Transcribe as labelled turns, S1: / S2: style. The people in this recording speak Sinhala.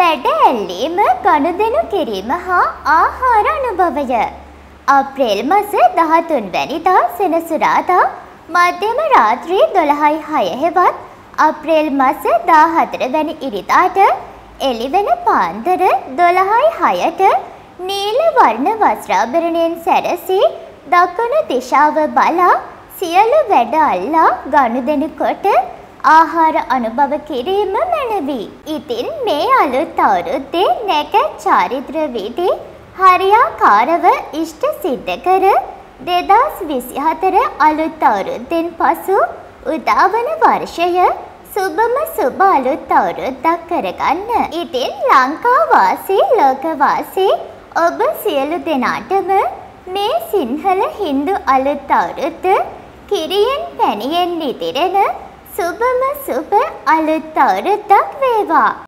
S1: වැඩ ඇල්ලීම ගනුදෙනු කිරීම හා ආහාර අනුභවය. අප්‍රේල් මාස 13 වැනිදා සෙනසුරාදා මධ්‍යම රාත්‍රී 12:06 හෙවත් අප්‍රේල් මාස 14 වැනි ඉරිදාට එළිවෙන පාන්දර 12:06ට නීල වර්ණ වස්ත්‍රාභරණයෙන් සැරසී දකුණු දිශාව බලා සියලු වැඩ අල්ලා ගනුදෙනු කොට ආහාර අනුභව කිරීම මැනවි. ඉතින් මේ අලුත් අවුරුද්දේ නැකත් චාරිත්‍ර විධි හරියාකාරව ඉෂ්ට සිද්ධ කර 2024 අලුත් අවුරුද්දෙන් පසු උදාවන වර්ෂය සුබම සුබ අලුත් අවුරුද්දක් කරගන්න. ඉතින් ලංකා වාසී ලෝක වාසී ඔබ සියලු දෙනාටම මේ සිංහල හින්දු අලුත් අවුරුද්ද කිරියෙන් පැණියෙන් ඉදිරෙන සුබම සුබ අලුත් අවුරුද්දක් වේවා.